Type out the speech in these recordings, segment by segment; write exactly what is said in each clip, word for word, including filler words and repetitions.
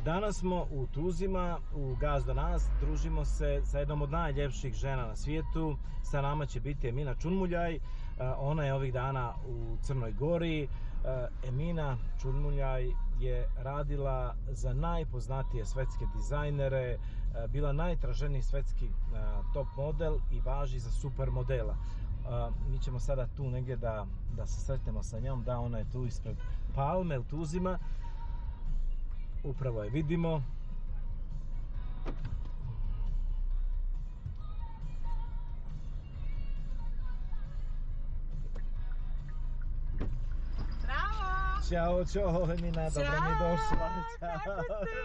Danas smo u Tuzima, u Gazda nas, družimo se sa jednom od najljepših žena na svijetu. Sa nama će biti Emina Čunmuljaj, ona je ovih dana u Crnoj Gori. Emina Čunmuljaj je radila za najpoznatije svetske dizajnere, bila najtraženiji svetski top model i važi za super modela. Mi ćemo sada tu negdje da, da se sretnemo sa njom, da, ona je tu ispred palme u Tuzima. Upravo je vidimo. Bravo! Ćao, čao Emina, dobro mi došla. Kako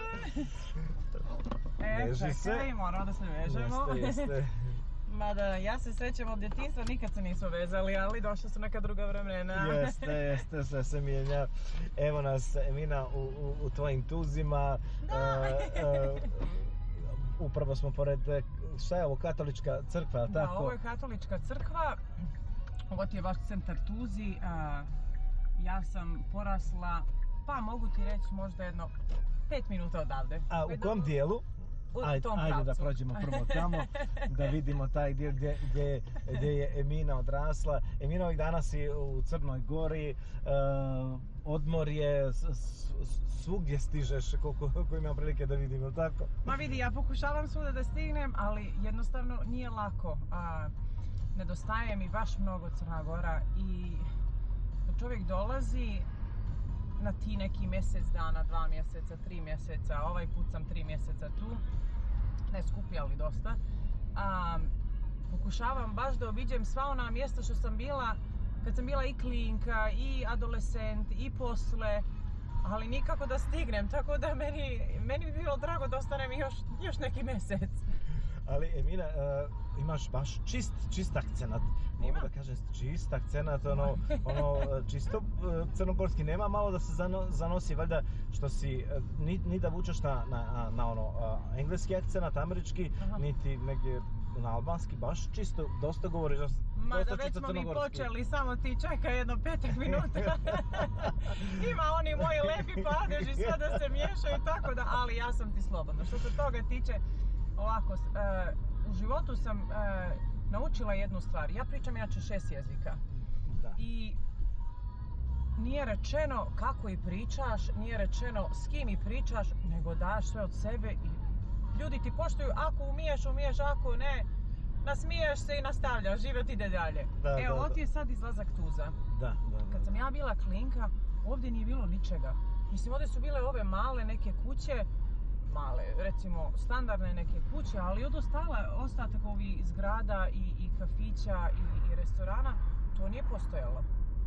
ste? E, Veži se. čekaj, moramo da se vežemo. Jeste, jeste. Mada ja se srećem od djetinjstva, nikad se nismo vezali, ali došla su neka druga vremena. Jeste, jeste, sve se mijenja. Evo nas, Emina, u, u, u tvojim Tuzima. Da. E, e, upravo smo pored, šta je ovo, katolička crkva, Da, tako? ovo je katolička crkva. Ovo ti je vaš centar Tuzi. A, ja sam porasla, pa mogu ti reći možda jedno pet minuta odavde. A u kom dijelu? U Ajde, tom ajde da pravcu. prođemo prvo tamo, da vidimo taj dio gdje, gdje, gdje je Emina odrasla. Emina, ovih dana si u Crnoj Gori, uh, odmorje, s, s, svugdje stižeš koliko, koliko imam prilike da vidimo, tako? Ma vidi, ja pokušavam svuda da stignem, ali jednostavno nije lako. A, nedostaje mi baš mnogo Crna Gora i čovjek dolazi na ti neki mjesec dana, dva mjeseca, tri mjeseca, ovaj put sam tri mjeseca tu, ne skupi, ali dosta. A, pokušavam baš da obiđem sva ona mjesta što sam bila, kad sam bila i klinka, i adolescent, i posle, ali nikako da stignem, tako da meni, meni bi bilo drago da ostanem još, još neki mjesec. Ali Emina, uh, imaš baš čist, čist akcenat. Mogu Imam. da kažem čist akcenat, ono, ono čisto uh, crnogorski, nema malo da se zano, zanosi, valjda što si, uh, ni, ni da vučeš na, na, na ono, uh, engleski akcenat, američki, Aha. niti negdje na albanski, baš čisto, dosta govoriš, dosta, Ma da dosta već čisto smo mi crnogorski. počeli, samo ti čekaj jedno petak minuta. Ima oni moji lepi padeži, sve da se miješaju, tako da, ali ja sam ti slobodna. Što se toga tiče, ovako, uh, u životu sam uh, naučila jednu stvar. Ja pričam inače šest jezika. Da. I nije rečeno kako i pričaš, nije rečeno s kim i pričaš, nego daš sve od sebe i ljudi ti poštuju. Ako umiješ, umiješ, ako ne, nasmiješ se i nastavljaš, život ide dalje. Da, Evo, da, ovo da. ti je sad izlazak Tuza. Da, da, da. Kad sam ja bila klinka, ovdje nije bilo ničega. Mislim, ovdje su bile ove male neke kuće, male, recimo standardne neke kuće, ali od ostala, ostatak ovih zgrada i, i kafića i, i restorana, to nije postojalo.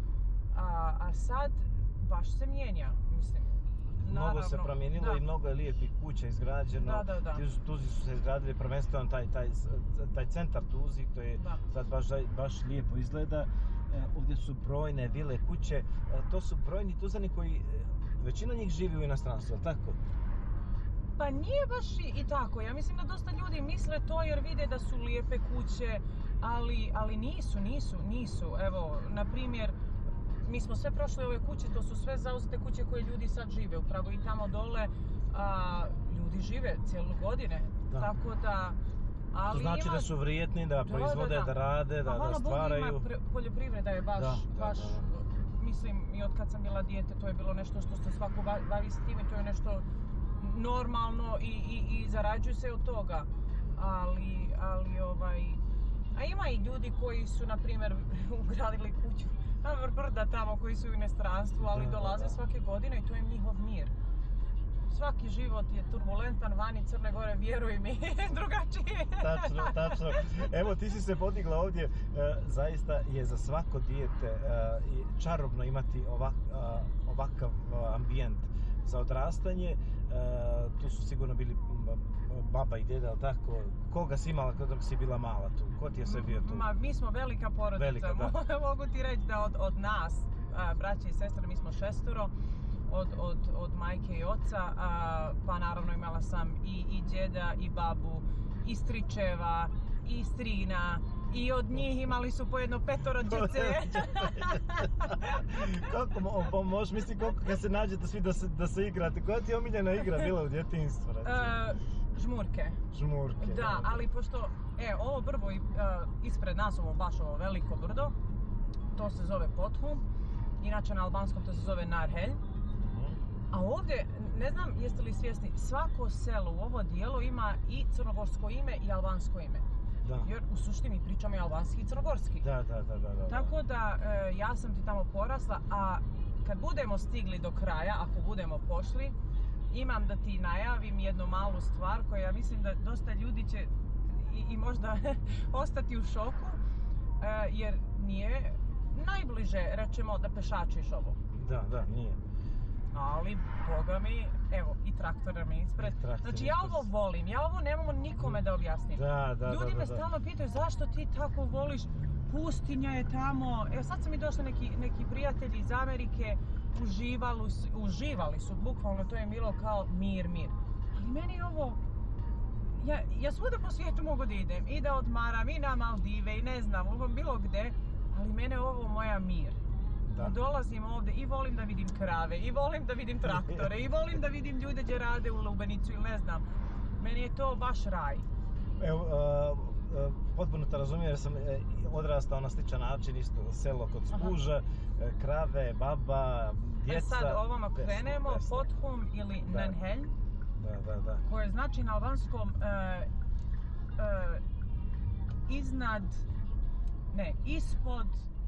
A, a sad baš se mijenja, mislim. Mnogo Naravno, se promijenilo da. i mnogo je lijepih kuća izgrađeno. Da, da, da. Tuzi, Tuzi su se izgradili prvenstveno taj, taj, taj centar Tuzi, to je Da. sad baš, baš lijepo izgleda. E, ovdje su brojne vile kuće, e, to su brojni Tuzani koji, e, većina njih živi u inostranstvu, ali tako? Pa nije baš i, i tako, ja mislim da dosta ljudi misle to jer vide da su lijepe kuće, ali, ali nisu, nisu, nisu. Evo, na primjer, mi smo sve prošli ove kuće, to su sve zauzete kuće koje ljudi sad žive, upravo i tamo dole, a, ljudi žive cijelu godine, Da. tako da... Ali To znači ima... da su vrijedni, da proizvode, da, da rade, da, Pa, da hvala stvaraju. Bogu, ima pr- poljoprivreda je baš, Da, da, baš da, mislim, i od kad sam bila dijete, to je bilo nešto što se svako ba- bavi s time, to je nešto normalno i, i, i zarađuju se od toga. Ali, ali ovaj... A ima i ljudi koji su, na primjer, ugradili kuću na vrh brda tamo, koji su u inostranstvu, ali Da, da, dolaze da. svake godine i to je njihov mir. Svaki život je turbulentan, vani Crne Gore, vjeruj mi, drugačije. Tačno, tačno. Evo, ti si se podigla ovdje, e, zaista je za svako dijete e, i čarobno imati ovak, e, ovakav e, ambijent za odrastanje. E, tu su sigurno bili m, baba i deda, ali tako? Koga si imala dok si bila mala tu? Ko ti je sve bio tu? Ma, mi smo velika porodica, Velika, da. mogu ti reći da od, od nas, a, braće i sestre, mi smo šestoro, od, od, od majke i oca, a, pa naravno imala sam i, i djeda, i babu, i stričeva, i strina, I od njih imali su po jedno petoro djece. Kako, mo, po, možeš misliti koliko kad se nađete svi da se, da se igrate? Koja ti je omiljena igra bila u djetinjstvu? Uh, žmurke. Žmurke. Da, ali pošto, e, ovo brdo uh, ispred nas, ovo baš ovo veliko brdo, to se zove Pothum, inače na albanskom to se zove Narhelj. A ovdje, ne znam jeste li svjesni, svako selo u ovo dijelo ima i crnogorsko ime i albansko ime. Da. Jer u suštini pričamo i albanski i crnogorski. Da, da, da, da, da. Tako da e, ja sam ti tamo porasla, a kad budemo stigli do kraja, ako budemo pošli, imam da ti najavim jednu malu stvar koja ja mislim da dosta ljudi će i, i možda ostati u šoku, e, jer nije najbliže, rečemo, da pešačiš ovo. Da, da, nije. Ali, boga mi, evo, i traktora mi ispred. Traktor Znači, ja ovo volim, ja ovo ne mogu nikome da objasnim. Da, da, Ljudi da, me da, stalno pitaju zašto ti tako voliš, pustinja je tamo. Evo sad su mi došli neki, neki prijatelji iz Amerike, uživali, uživali su, bukvalno to je bilo kao mir, mir. Ali meni je ovo, ja, ja svuda po svijetu mogu da idem, i da odmaram, i na Maldive, i ne znam, ovo bilo gde, ali mene je ovo moja mir. Da. Dolazim ovdje i volim da vidim krave, i volim da vidim traktore, i volim da vidim ljude gdje rade u lubenicu ili ne znam. Meni je to baš raj. Evo, uh, uh, potpuno te razumijem jer sam e, odrastao na sličan način, isto selo kod Spuža, e, krave, baba, djeca. E sad ovamo krenemo, Pothum ili Da. Nanhelj, Da, da, da. koje znači na albanskom e, e, iznad, ne, ispod,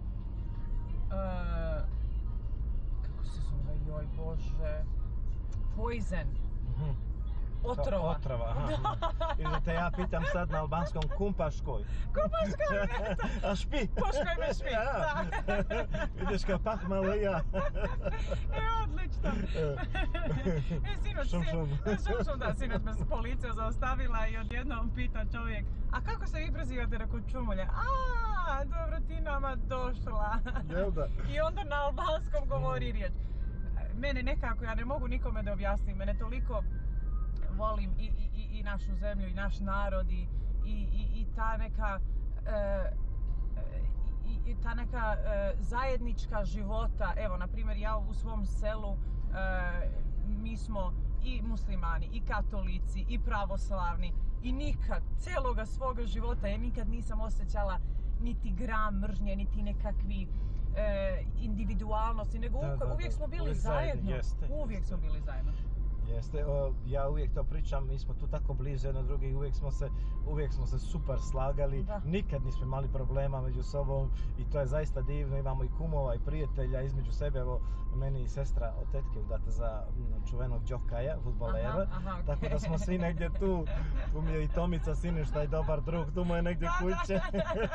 e, kako se zove, joj bože, poison, Mhm. otrova. Otrova, aha. Ili da te ja pitam sad na albanskom kumpaškoj. Kumpaškoj, A špi? Poškoj me špi, da. Vidiš kao pah malo i ja. E, odlično. E, sinoć, Šum, šum. šum, šum, da, sinoć me policija zaustavila i odjednom pita čovjek, a kako se vi prezivate, rekao Čumulja? A, dobro, ti nama došla. Jel da? I onda na albanskom govori riječ. Mene nekako, ja ne mogu nikome da objasnim, mene toliko volim i, i, i našu zemlju i naš narod i, i, i, i ta neka e, i, i ta neka e, zajednička života. Evo, na primjer, ja u svom selu e, mi smo i muslimani, i katolici, i pravoslavni i nikad, celoga svoga života ja nikad nisam osjećala niti gram mržnje, niti nekakvi e, individualnosti, nego Da, da, uvijek da. smo bili Uvijek zajedno, zajedno. jeste, Uvijek jeste. smo bili zajedno. Jeste, o, ja uvijek to pričam, mi smo tu tako blizu jedno drugi, uvijek smo se, uvijek smo se super slagali, Da. nikad nismo imali problema među sobom i to je zaista divno, imamo i kumova i prijatelja između sebe, evo meni i sestra od tetke udata za m, čuvenog Đokaja, fudbalera, Aha, aha, tako okej. da smo svi negdje tu, tu mi je i Tomica siniš, taj dobar drug, tu mu je negdje Da, da, kuće,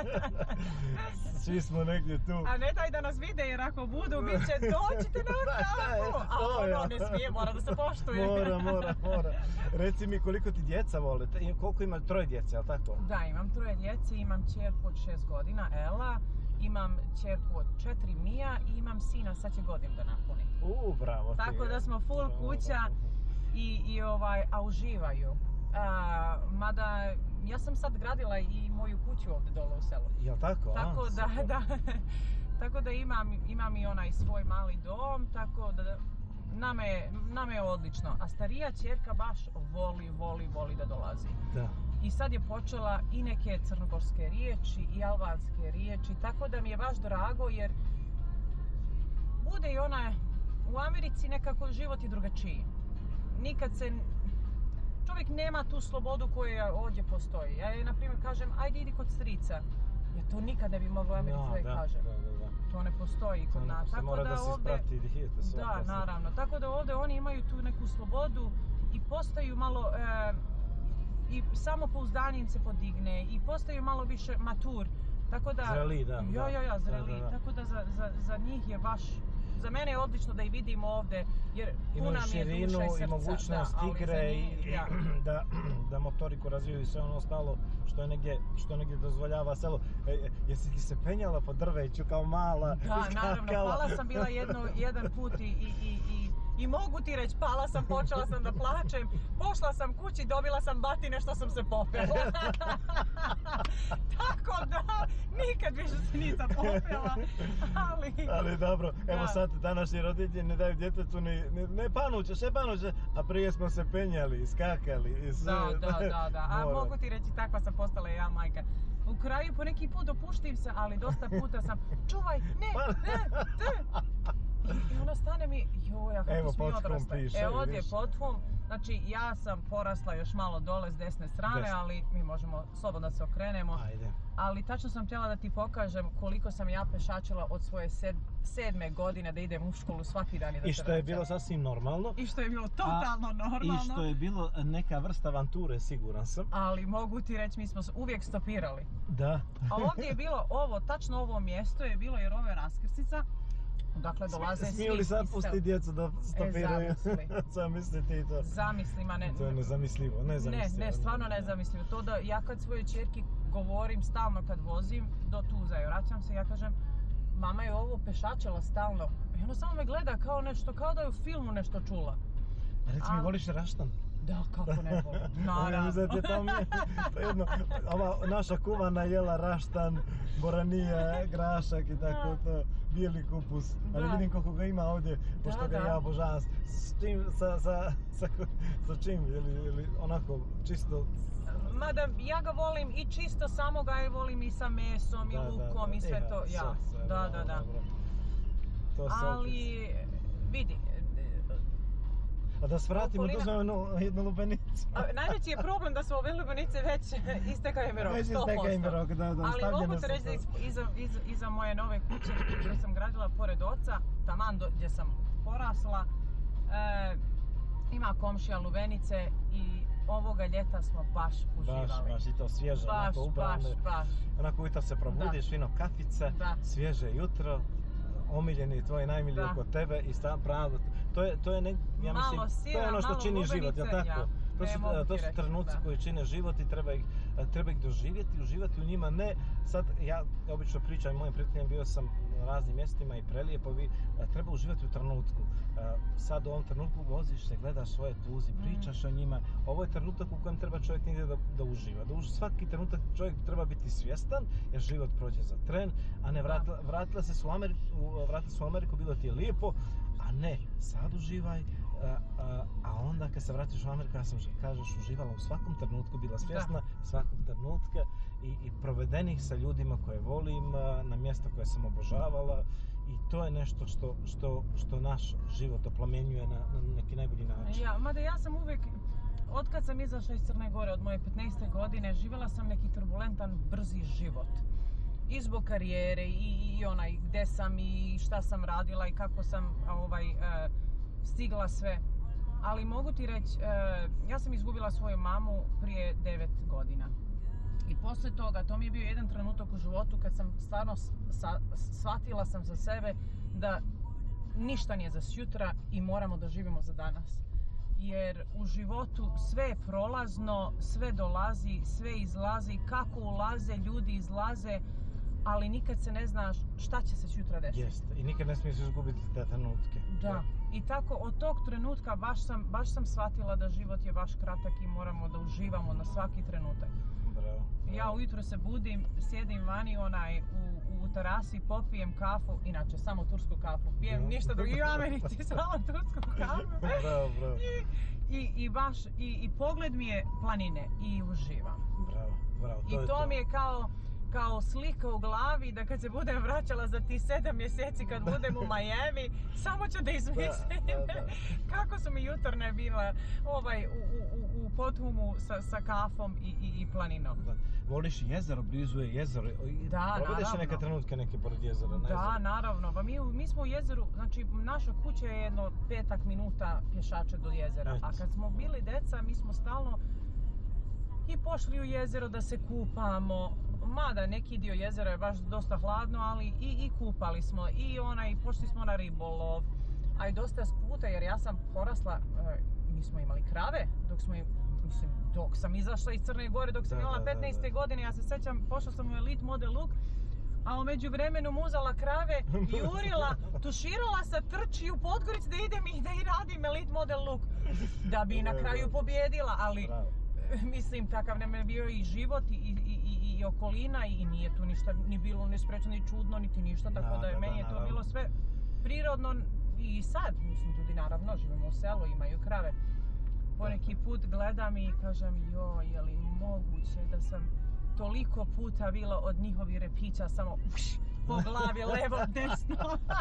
svi smo negdje tu. A ne daj da nas vide, jer ako budu, bit će dođite na kafu. Da, A to je. ono ne smije, mora da se poštuje. Mora, mora, mora. Reci mi koliko ti djeca vole, Te- i koliko ima troje djece, jel tako? Da, imam troje djece, imam ćerku od šest godina, Ela, imam ćerku od četiri, Mija, i imam sina, sad će godin da napuni. U, bravo ti. Tako da smo full Bravo, kuća i, i ovaj, a uživaju. A, mada, ja sam sad gradila i moju kuću ovdje dole u selu. Jel tako? Tako a, da, super. da, tako da imam, imam i onaj svoj mali dom, tako da nama je, nama je odlično. A starija ćerka baš voli, voli, voli da dolazi. Da. I sad je počela i neke crnogorske riječi i albanske riječi, tako da mi je baš drago jer bude i ona, u Americi nekako život je drugačiji. Nikad se, čovjek nema tu slobodu koja ovdje postoji. Ja je, na primjer, kažem, ajde idi kod strica. Ja to nikad ne bi mogla u Americi da, da, kažem. da, da, da. To ne postoji kod nas. Se mora da se isprati dijete sve. Da, poslije. naravno. Tako da ovdje oni imaju tu neku slobodu i postaju malo e, i samopouzdanje im se podigne i postaju malo više matur. Tako da, Zreli, da, Jo, da. jo, jo, zreli. Da, da, da. Tako da za, za, za njih je baš, za mene je odlično da ih vidim ovdje jer puna Imaju mi je duša širinu i srca. i mogućnost da, ali za igre i, njih, i da. da, da motoriku razviju i sve ono ostalo što je negdje, što negdje dozvoljava selo. E, e, jesi li se penjala po drveću kao mala? Da, naravno, skakala? hvala sam bila jedno, jedan put i, i, i, i I mogu ti reći, pala sam, počela sam da plačem, pošla sam kući, dobila sam batine što sam se popela. Tako da, nikad više se nisam popela, ali... Ali dobro, evo Da. sad današnji roditelji ne daju djetetu ni, ni ne panuće, sve panuće, a prije smo se penjali, skakali i sve. Da, da, da, da. A Mora. mogu ti reći, takva sam postala i ja, majka. U kraju po neki put opuštim se, ali dosta puta sam, čuvaj, ne, Pa- ne, te. I, I onda stane mi, joj, a Evo, kako smo mi pod hum odrasle. piše, E, ovdje je vidiš. pod hum. Znači, ja sam porasla još malo dole s desne strane, Desne. ali mi možemo slobodno da se okrenemo. Ajde. Ali tačno sam htjela da ti pokažem koliko sam ja pešačila od svoje sed, sedme godine da idem u školu svaki dan i da I se što je vraćam. bilo sasvim normalno. I što je bilo totalno normalno. I što je bilo neka vrsta avanture, siguran sam. Ali mogu ti reći, mi smo se uvijek stopirali. Da. A ovdje je bilo ovo, tačno ovo mjesto je bilo jer ovo je raskrsnica. Dakle, dolaze svi. Smiju li sad iz pustiti sela. djecu da stopiraju? zamisli. Zamisli ti to. Zamisli, ma ne. To je nezamislivo, Ne, nezamislivo. ne, stvarno nezamislivo. To da ja kad svojoj ćerki govorim stalno kad vozim do Tuza i vraćam se, ja kažem, mama je ovo pešačila stalno. I ona samo me gleda kao nešto, kao da je u filmu nešto čula. A reci mi, Ali- voliš raštan? Da, kako ne volim. Ja Naravno. mislim da ti to mi to je jedno, ova naša kuvana jela raštan, boranija, grašak i tako to, bijeli kupus. Ali Da. vidim koliko ga ima ovdje, pošto Da, ga da. ja obožavam. S čim, sa, sa, sa, sa čim, ili, ili onako čisto... Mada ja ga volim i čisto samo ga je volim i sa mesom i Da, da, lukom da. i sve E, to. Ja, sve, sve, da, bravo, da, da. dobro. To se Ali, vidi, A da svratimo, okolina- da uzmemo jednu, jednu lubenicu. a, najveći je problem da su ove lubenice već istekao im je rok, Već sto posto. istekao im je rok, da, da, Ali stavljene mogu su te reći da to. is- iza, iza, iza moje nove kuće koju sam gradila pored oca, taman do, gdje sam porasla, e, ima komšija lubenice i ovoga ljeta smo baš uživali. Baš, baš i to svježe, baš, onako ubrane. baš, baš. Onako ujutro se probudiš, fino kafice, Da. svježe jutro, omiljeni tvoji najmilji Da. oko tebe i sta, pravo, to je, to je, ne, ja Malo mislim, to sira, je ono što malo čini život, jel lubenice, tako? ja. To Ne, su, mogu to ti su reći, trenuci da. koji čine život i treba ih, treba ih doživjeti, uživati u njima, ne, sad ja obično pričam mojim prijateljima, bio sam na raznim mjestima i prelijepo, vi, treba uživati u trenutku. Sad u ovom trenutku voziš se, gledaš svoje tuzi, pričaš o njima, ovo je trenutak u kojem treba čovjek negdje da, da uživa. Da uži, svaki trenutak čovjek treba biti svjestan jer život prođe za tren, a ne vratila, vratila se su u Ameriku, vratila se u Ameriku, bilo ti je lijepo, a ne, sad uživaj, a, a, a onda kad se vratiš u Ameriku, ja sam, kažeš, uživala u svakom trenutku, bila svjesna svakog trenutka i, i provedenih sa ljudima koje volim, a, na mjesta koje sam obožavala i to je nešto što, što, što naš život oplemenjuje na, na neki najbolji način. Ja, mada ja sam uvijek, od kad sam izašla iz Crne Gore, od moje petnaeste godine, živjela sam neki turbulentan, brzi život. I zbog karijere, i, i onaj gdje sam, i šta sam radila, i kako sam ovaj, e, stigla sve. Ali mogu ti reći, e, ja sam izgubila svoju mamu prije devet godina. I poslije toga, to mi je bio jedan trenutak u životu kad sam stvarno sa, shvatila sam za sebe da ništa nije za sutra i moramo da živimo za danas. Jer u životu sve je prolazno, sve dolazi, sve izlazi, kako ulaze, ljudi izlaze, ali nikad se ne zna šta će se sutra desiti. Jeste, i nikad ne smiješ izgubiti te trenutke. Da. I tako od tog trenutka baš sam, baš sam shvatila da život je baš kratak i moramo da uživamo na svaki trenutak. Bravo. Ja ujutro se budim, sjedim vani onaj u, u terasi, popijem kafu, inače samo tursku kafu, pijem Da. ništa drugo i u Americi, samo tursku kafu. Bravo, bravo. I, i, i baš, i, i pogled mi je planine i uživam. Bravo, bravo. I je to mi je kao, kao slika u glavi da kad se budem vraćala za ti sedam mjeseci kad budem u Miami, samo ću da izmislim Da, da, da. kako su mi jutarnje bila ovaj, u, u, u pothumu sa, sa kafom i, i, i planinom. Da. Voliš jezero, blizu je jezero. I Da, provedeš naravno. neke trenutke neke pored jezera? Na Da, jezeru? naravno. Pa mi, u- mi smo u jezeru, znači naša kuća je jedno petak minuta pješače do jezera. Eto. A kad smo bili deca, mi smo stalno i pošli u jezero da se kupamo. Mada neki dio jezera je baš dosta hladno, ali i, i kupali smo. I onaj, pošli smo na ribolov. A i dosta puta, jer ja sam porasla, e, mi smo imali krave dok smo im, mislim, dok sam izašla iz Crne Gore, dok sam Da, imala da, da, petnaeste da. godine, ja se sjećam, pošla sam u Elite Model Look, a u međuvremenu muzala krave, jurila, tuširala se, trči u Podgorici da idem i da i radim model look da bi na kraju pobjedila, ali Bravo. mislim takav nam je bio i život i, i, i, i okolina i nije tu ništa ni bilo ni sprečano ni čudno niti ništa, tako da, Da, je da, meni da, je to naravno. bilo sve prirodno i sad, mislim, ljudi naravno živimo u selu, imaju krave. Poneki put gledam i kažem, joj, je li moguće da sam toliko puta bila od njihovih repića samo uš, po glavi, levo, desno.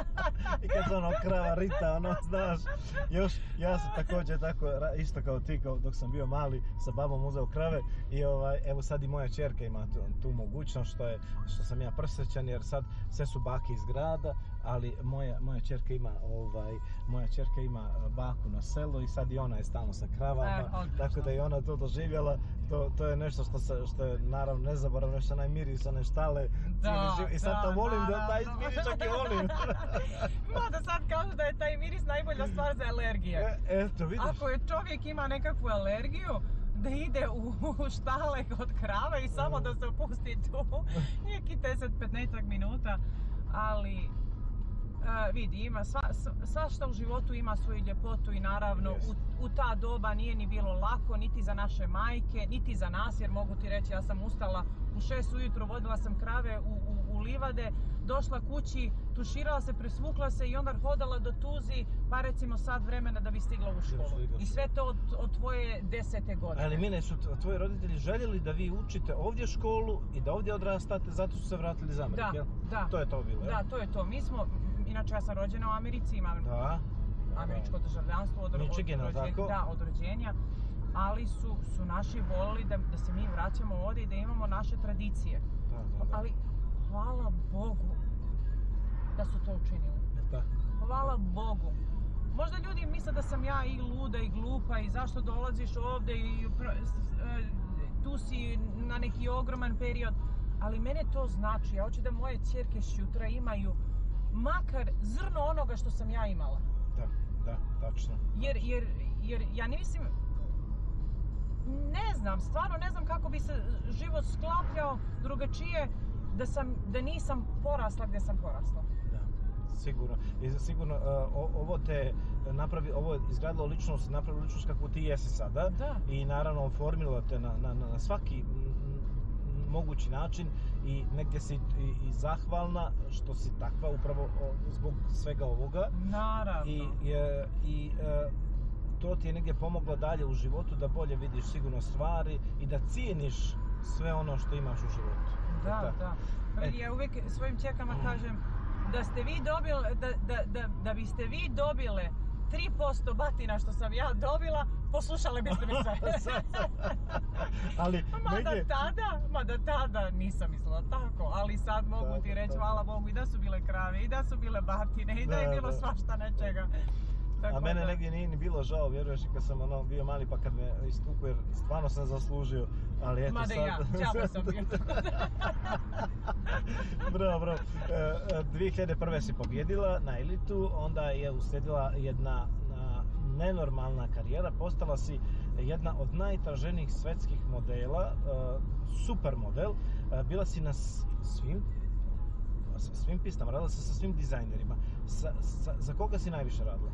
I kad se ono krava rita, ono, znaš, još, ja sam također tako, ra- isto kao ti, kao dok sam bio mali, sa babom uzeo krave i ovaj, evo sad i moja ćerka ima tu, tu mogućnost, što je, što sam ja prsrećan, jer sad sve su bake iz grada, ali moja, moja ćerka ima, ovaj, moja ćerka ima baku na selu i sad i ona je stalno sa kravama, E, odlično. tako da je ona to doživjela, to, to je nešto što, se, što je naravno nezaboravno, što je onaj miris, one štale, Da, cijeli život. I sad da, to volim, da taj naravno. miris čak i volim. Mada sad kažu da je taj miris najbolja stvar za alergije. E, eto, vidiš. Ako je čovjek ima nekakvu alergiju, da ide u štale kod krave i samo da se opusti tu neki deset do petnaest minuta, ali Uh, vidi, ima sva, svašta u životu ima svoju ljepotu i naravno Yes. u, u ta doba nije ni bilo lako, niti za naše majke, niti za nas, jer mogu ti reći, ja sam ustala u šest ujutro, vodila sam krave u, u, u livade, došla kući, tuširala se, presvukla se i onda hodala do Tuzi, pa recimo sat vremena da bi stigla u školu. I sve to od, od tvoje desete godine. Ali mene su t- tvoji roditelji željeli da vi učite ovdje školu i da ovdje odrastate, zato su se vratili iz Amerike, Da, jel? da. To je to bilo, jel? Da, to je to. Mi smo, inače ja sam rođena u Americi, imam Da. američko državljanstvo od, od, Michigan, od, tako? da, od rođenja, ali su, su naši volili da, da se mi vraćamo ovdje i da imamo naše tradicije. Da, da, da. Ali hvala Bogu da su to učinili. Da. Hvala Bogu. Možda ljudi misle da sam ja i luda i glupa i zašto dolaziš ovdje i pr- s- e, tu si na neki ogroman period, ali mene to znači. Ja hoću da moje ćerke šutra imaju makar zrno onoga što sam ja imala. Da, da, tačno. Jer, jer, jer ja ne mislim, ne znam, stvarno ne znam kako bi se život sklapljao drugačije da, sam, da nisam porasla gdje sam porasla. Da, sigurno. I sigurno uh, o- ovo te napravi, ovo je izgradilo ličnost, napravilo ličnost kakvu ti jesi sada. Da. I naravno oformilo te na, na, na svaki m, m, mogući način i negdje si i, i zahvalna što si takva upravo o, zbog svega ovoga. Naravno. I, i, i e, to ti je negdje pomoglo dalje u životu da bolje vidiš sigurno stvari i da cijeniš sve ono što imaš u životu. Da, Tako. da. Pa vidi, ja uvijek svojim čerkama kažem da ste vi dobili, da, da, da, da biste vi dobile tri posto batina što sam ja dobila, poslušale biste mi sve. Ali Mada negdje... tada, mada tada nisam mislila tako, ali sad mogu Da, ti da, reći, da. hvala Bogu, i da su bile krave, i da su bile batine, i da, Da, je bilo da. svašta nečega. Tako A mene da- negdje nije ni bilo žao, vjeruješ, kad sam ono bio mali pa kad me istukao jer stvarno sam zaslužio, ali eto Mada sad... ja, džaba sam bio. Bravo, bravo. E, e, dvije hiljade prve si pobjedila na elitu, onda je uslijedila jedna na, nenormalna karijera, postala si jedna od najtraženijih svetskih modela, e, super model, e, bila si na s- svim sa svim pistama, radila si sa svim dizajnerima. Sa, sa, za koga si najviše radila?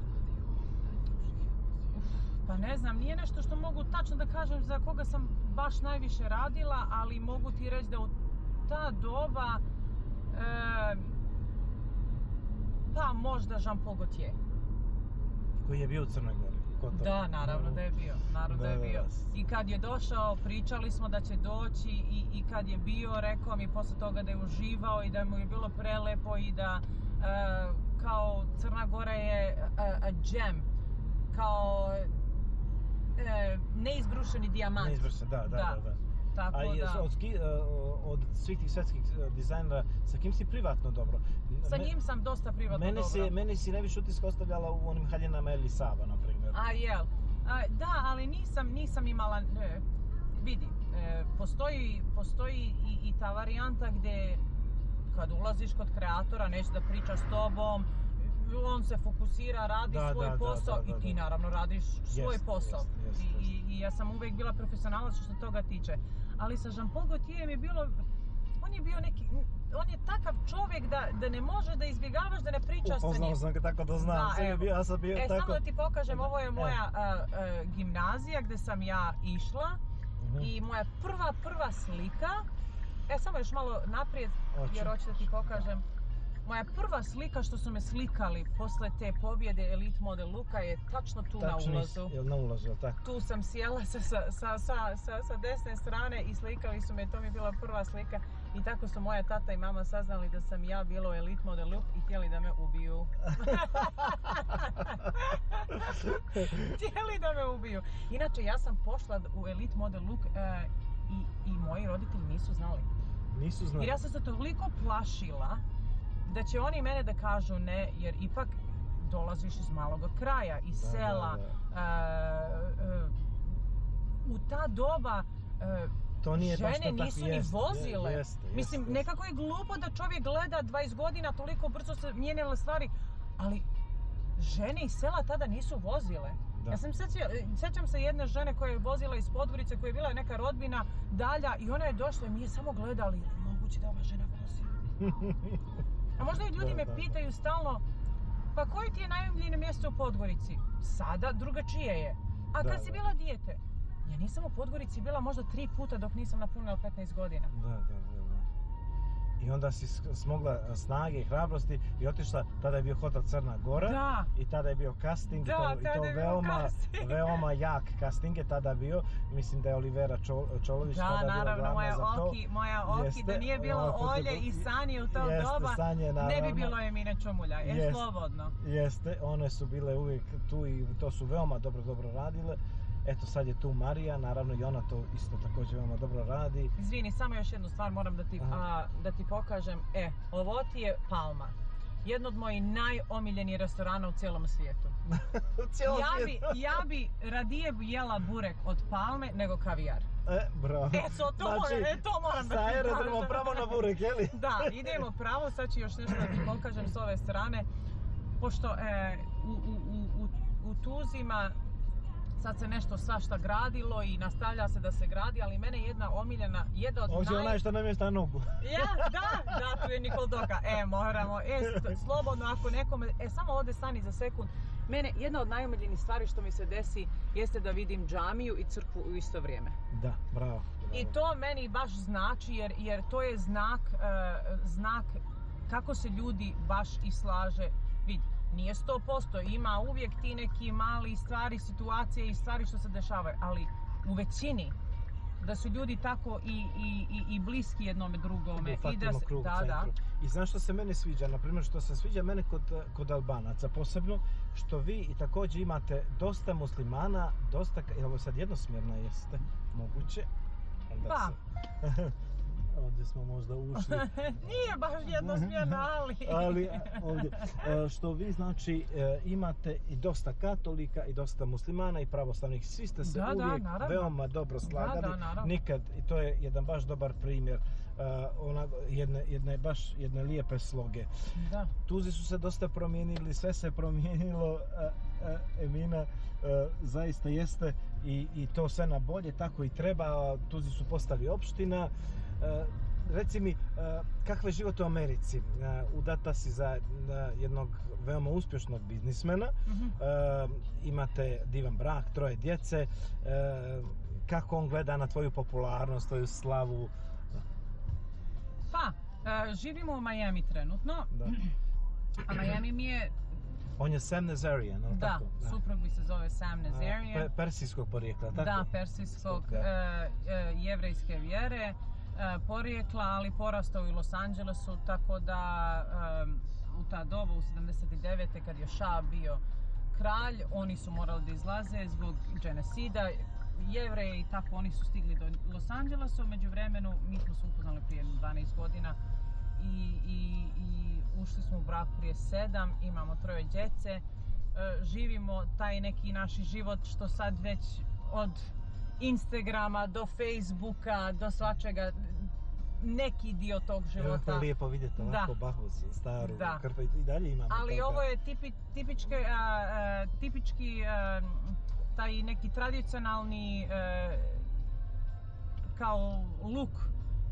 Pa ne znam, nije nešto što mogu tačno da kažem za koga sam baš najviše radila, ali mogu ti reći da u ta doba, e, pa možda Jean-Paul Gaultier. Koji je bio u Crnoj Gori? Kotor. Da, naravno da je bio, naravno da, Da, je da, bio. da. I kad je došao, pričali smo da će doći i, i kad je bio, rekao mi posle toga da je uživao i da mu je bilo prelepo i da e, kao Crna Gora je a, a gem, kao e, neizbrušeni dijamant. Neizvršen, da, da, da. Da. da. Tako A i da, od, ski- od svih tih svetskih dizajnera, sa kim si privatno dobro? sa Me- njim sam dosta privatno Mene dobro. si, meni si najviše utisak ostavljala u onim haljinama Eli Saba, na primjer. A jel? A, da, ali nisam, nisam imala, e, vidi, e, postoji, postoji i, i ta varijanta gdje kad ulaziš kod kreatora, neće da priča s tobom, on se fokusira, radi Da, svoj da, da, posao da, da, i ti da. naravno radiš svoj Jest, posao. jest, jest, I, jest. i, I ja sam uvijek bila profesionalac što se toga tiče. Ali sa Jean-Paul Gaultierem je bilo, on je bio neki, on je takav čovjek da, da ne može da izbjegavaš da ne pričaš sa njim. Upoznao sam ga tako da znam, Da, sam evo. bio, ja sam bio E, tako... samo da ti pokažem, ovo je E. moja a, a, gimnazija gdje sam ja išla Mhm. i moja prva, prva slika, e samo još malo naprijed Hoću. jer hoću da ti pokažem. Moja prva slika što su me slikali posle te pobjede Elite Model Luka je tačno tu na Tačno ulazu. nisi- Jel na ulazu, jel tako? Tu sam sjela sa, sa, sa, sa, sa, sa desne strane i slikali su me, to mi je bila prva slika i tako su moja tata i mama saznali da sam ja bila u Elite Model Look i htjeli da me ubiju. Htjeli da me ubiju. Inače, ja sam pošla u Elite Model Look e, i, i moji roditelji nisu znali. Nisu znali. Jer ja sam se toliko plašila da će oni mene da kažu ne, jer ipak dolaziš iz malog kraja, iz Da, sela. da, e, e, u ta doba e, To nije baš žene to tako, nisu ni jeste, vozile. je- jeste, jeste, Mislim, jeste. nekako je glupo da čovjek gleda dvadeset godina, toliko brzo se mijenjale stvari, ali žene iz sela tada nisu vozile. Da. Ja sam sjeća, sjećam se jedne žene koja je vozila iz Podgorice, koja je bila neka rodbina dalja i ona je došla i mi je samo gledali, je li moguće da ova žena vozi? A možda i ljudi Da, me da, da. pitaju stalno, pa koje ti je najomiljeno mjesto u Podgorici? Sada drugačije je. A Da, kad si da. bila dijete? Ja nisam u Podgorici bila možda tri puta dok nisam napunila petnaest godina. Da, da, da, da. I onda si s- smogla snage i hrabrosti i otišla, tada je bio hotel Crna Gora. Da. I tada je bio casting, Da, i to, i tada to je bio veoma, casting. veoma jak casting je tada bio. Mislim da je Olivera Čo, Čolović Da, tada bila naravno, glavna moja za to. Oki, moja Oki, Jeste, da nije bilo ovako Olje te- i Sanje u to jeste, doba, Sanje, ne bi naravno. bilo Emine Čumulja, je Jeste. slobodno. Jeste, one su bile uvijek tu i to su veoma dobro, dobro radile. Eto sad je tu Marija, naravno i ona to isto također veoma dobro radi. Izvini, samo još jednu stvar moram da ti, Aha. a, da ti pokažem. E, ovo ti je Palma. Jedno od mojih najomiljenijih restorana u cijelom svijetu. U cijelom Ja bi, svijetu. ja bi radije jela burek od Palme nego kavijar. E, bravo. E, so, to moram- e, to moram da Sa ti aerodromom kažem. pravo na burek, je li? Da, idemo pravo, sad ću još nešto da ti pokažem s ove strane. Pošto e, u, u, u, u, u Tuzima sad se nešto svašta gradilo i nastavlja se da se gradi, ali mene jedna omiljena, jedna od Ovdje je naj... onaj što namješta nogu. Ja, da, da, tu je Nikol Doka. E, moramo, e, st- slobodno, ako nekome, e, samo ovdje stani za sekund. Mene, jedna od najomiljenijih stvari što mi se desi jeste da vidim džamiju i crkvu u isto vrijeme. Da, bravo. bravo. I to meni baš znači, jer, jer to je znak, e, znak kako se ljudi baš i slaže. Vidi, nije sto posto, ima uvijek ti neki mali stvari, situacije i stvari što se dešavaju, ali u većini da su ljudi tako i, i, i, i bliski jednome drugome. I da Uhvatimo se, krug u da, da. centru. I znaš što se mene sviđa? Naprimjer, što se sviđa mene kod, kod Albanaca posebno, što vi i također imate dosta muslimana, dosta, jel ovo sad jednosmjerna jeste moguće? Onda Pa. se- ovdje smo možda ušli. Nije baš jednosmjerno, ali... Ali ovdje, e, što vi znači e, imate i dosta katolika i dosta muslimana i pravoslavnih, svi ste se Da, da, uvijek naravno. veoma dobro slagali, Da, da, naravno. nikad, i to je jedan baš dobar primjer e, ona, jedne, jedne baš jedne lijepe sloge. Da. Tuzi su se dosta promijenili, sve se promijenilo, a, a, Emina a, zaista jeste i, i to sve na bolje, tako i treba. Tuzi su postali opština. A, reci mi, a, kakav je život u Americi? A, udata si za a, jednog veoma uspješnog biznismena, Mhm. a, imate divan brak, troje djece. A, kako on gleda na tvoju popularnost, tvoju slavu? Pa, e, živimo u Miami trenutno, Da. a Miami mi je, On je Sam Nazarian, ali da, tako? suprug mi se zove Sam A, Nazarian. pe- persijskog porijekla, tako? Da, persijskog, Da. e, e, jevrejske vjere, e, porijekla, ali porastao u Los Angelesu, tako da e, u ta doba, u sedamdeset devete kad je Shah bio kralj, oni su morali da izlaze zbog genocida, Jevreji i tako, oni su stigli do Los Angelesa, u međuvremenu mi smo se upoznali prije dvanaest godina i, i, i ušli smo u brak prije sedam, imamo troje djece, e, živimo taj neki naš život što sad već od Instagrama do Facebooka do svačega, neki dio tog Jako života. je lijepo vidjeti ovako Da. Bahus, staru Da. krpu i dalje imamo Ali toga. ovo je tipi, tipičke, a, a, tipički a, taj neki tradicionalni a, kao look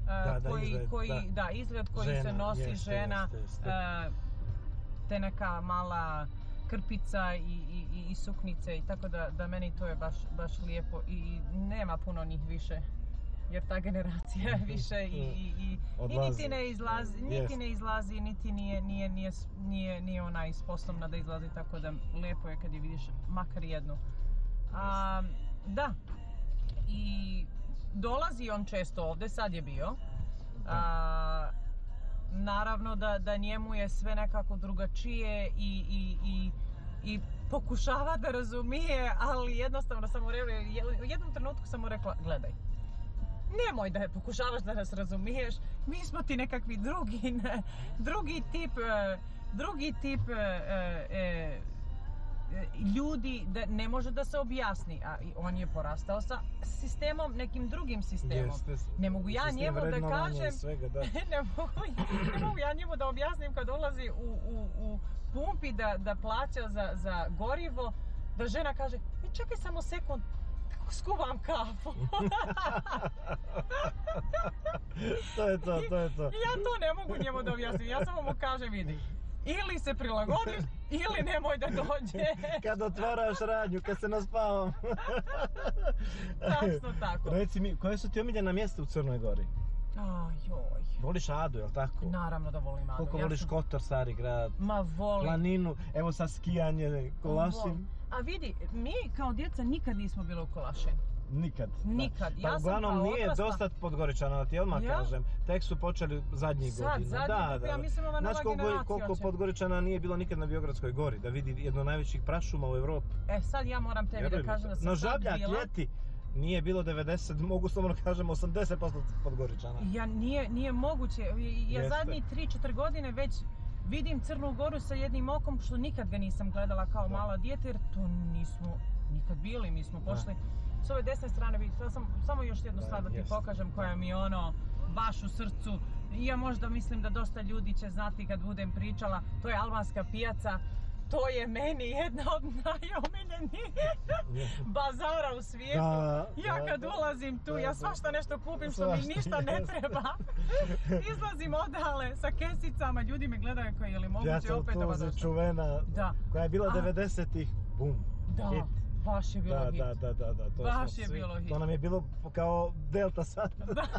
Da, da, koji, izgled, koji, da. da, izgled koji Žena, se nosi jeste, žena, jeste, jeste. e, te neka mala krpica i, i, i- i suknice i tako da, da meni to je baš, baš lijepo i nema puno njih više. Jer ta generacija više i, i, i, i Odlazi. niti ne izlazi, niti Jest. ne izlazi, niti nije, nije, nije, nije, nije ona i sposobna da izlazi, tako da lijepo je kad je vidiš makar jednu. A, da, i dolazi on često ovdje, sad je bio. A, naravno da, da njemu je sve nekako drugačije i, i, i, i pokušava da razumije, ali jednostavno sam mu rekla, u jednom trenutku sam mu rekla, gledaj, nemoj da pokušavaš da nas razumiješ, mi smo ti nekakvi drugi, ne, drugi tip, e, drugi tip e, e, e, ljudi da ne može da se objasni, a i on je porastao sa sistemom, nekim drugim sistemom. Jeste, Ne mogu ja sistem njemu da vrednovanja i kažem, svega, da. ne, mogu, ne mogu ja njemu da objasnim kad ulazi u, u, u pumpi da, da plaća za, za gorivo, da žena kaže, e, čekaj samo sekund, skuvam kafu. To je to, to je to. Ja to ne mogu njemu da objasnim, ja samo mu kažem, vidi, ili se prilagodiš, ili nemoj da dođe. Kad otvaraš radnju, kad se naspavam. Tačno tako. Reci mi, koje su ti omiljena mjesta u Crnoj Gori? Ajoj. Voliš Adu, jel tako? Naravno da volim Adu. Koliko Ja voliš sam- Kotor, Stari grad, Ma volim. planinu, evo sa skijanje, Kolašin? Volim. A vidi, mi kao djeca nikad nismo bili u Kolašin. Nikad. da. Nikad. Pa Ja sam uglavnom kao nije odrasla- dosta Podgoričana, da ti odmah Ja? kažem. Tek su počeli zadnjih Sad, godina. zadnjih, da, kako da. ja mislim ova nova Znaš koliko, generacija koliko hoće. Podgoričana nije bilo nikad na Biogradskoj gori, da vidi jedno od najvećih prašuma u Evropi. E, sad ja moram tebi Vjeruj da mi kažem to. da sam No sad Žabljak bila. ljeti nije bilo devedeset, mogu slobodno kažem osamdeset posto Podgoričana. Ja, nije, nije moguće. Ja Jeste. zadnjih tri četiri godine već vidim Crnu Goru sa jednim okom što nikad ga nisam gledala kao Da. mala dijete jer to nismo nikad bili. Mi smo Da. pošli s ove desne strane, vidi, sad sam, samo još jednu Da, stvar da ti jeste. pokažem koja mi je ono baš u srcu. I ja možda mislim da dosta ljudi će znati kad budem pričala, to je albanska pijaca. To je meni jedna od najomiljenijih bazara u svijetu. Da, Ja da, kad da. ulazim tu, Da, ja da. svašta nešto kupim što mi Svašta, ništa ne jeste. treba. Izlazim odale sa kesicama, ljudi me gledaju koji je li moguće Pjaca opet ova Tuze, došla. čuvena, Da. koja je bila A- devedesetih, bum, Da, hit. baš je bilo Da, hit. da, da, da, da, to Baš smo je svi- bilo hit. To nam je bilo kao Delta sad.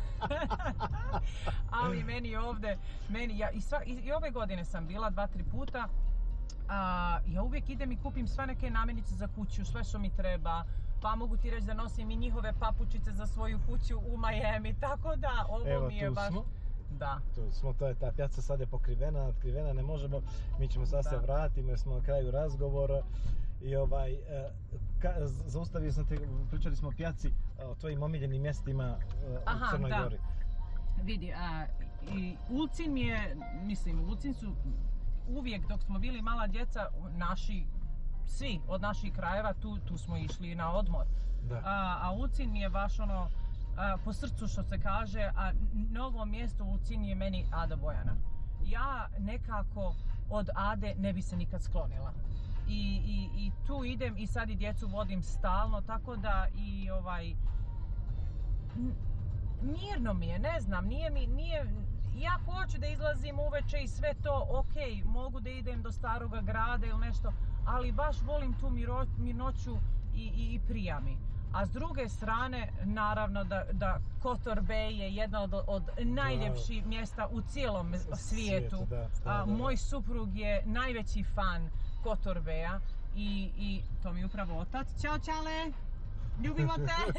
Ali meni ovdje, meni, ja, i, sva, i, i ove godine sam bila dva, tri puta. A, ja uvijek idem i kupim sve neke namirnice za kuću, sve što mi treba. Pa mogu ti reći da nosim i njihove papučice za svoju kuću u Miami, tako da ovo Evo, mi je tu baš... smo. Da. Tu smo, to je ta pjaca, sad je pokrivena, otkrivena, ne možemo, mi ćemo sad Da. se vratiti, jer smo na kraju razgovora i ovaj, e, ka, zaustavio sam te, pričali smo o pjaci, o tvojim omiljenim mjestima e, Aha, u Crnoj da. Gori. Vidi, a, i Ulcin mi je, mislim, Ulcin su uvijek dok smo bili mala djeca, naši, svi od naših krajeva, tu, tu smo išli na odmor. Da. A, a Ulcin mi je baš ono, a, po srcu što se kaže, a novo mjesto Ulcin je meni Ada Bojana. Ja nekako od Ade ne bi se nikad sklonila. I, i, i tu idem i sad i djecu vodim stalno, tako da i ovaj... n- mirno mi je, ne znam, nije mi, nije... Ja hoću da izlazim uveče i sve to, ok, mogu da idem do Staroga grada ili nešto, ali baš volim tu miro, mirnoću i, i, i prija mi. A s druge strane, naravno da, da Kotor Bay je jedna od, od najljepših mjesta u cijelom svijetu. Svijetu, da, da, A, da, da. moj suprug je najveći fan Kotor Baya i, i to mi je upravo otac. Ćao, čale! Ljubimo te!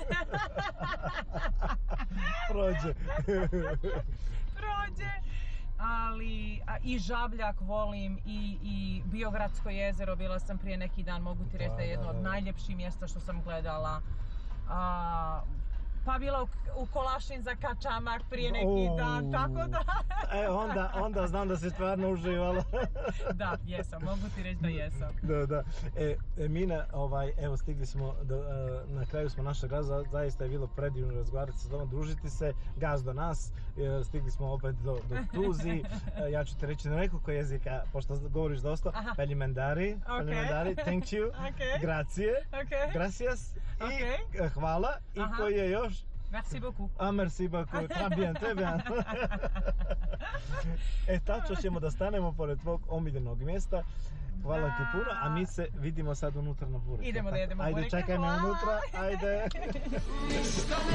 Prođe. Prođe! Ali a, i Žabljak volim i, i Biogradsko jezero, bila sam prije neki dan, mogu ti reći Da, da je jedno da, od da. najljepših mjesta što sam gledala. A, pa bila u, u Kolašin za Kačamak prije neki O. dan, tako da... E, onda, onda znam da si stvarno uživala. Da, jesam, mogu ti reći da jesam. Da, da. E, e, Mina, ovaj, evo stigli smo, do, e, na kraju smo našeg raza, zaista je bilo predivno razgovarati sa tobom, družiti se, gaz do nas, e, stigli smo opet do, do Tuzi, e, ja ću ti reći na nekoliko jezika, pošto govoriš dosta, Aha. Pelimendari, Ok. Pelimendari, thank you, Ok. grazie, Ok. gracias Ok. i e, hvala, i Aha. koji je još? Merci beaucoup. A merci beaucoup, très bien, très bien. E, tačno ćemo da stanemo pored tvog omiljenog mjesta. Hvala ti puno, a mi se vidimo sad unutra na burek. Idemo da jedemo Ajde, bureka, čekaj me hvala. unutra, ajde.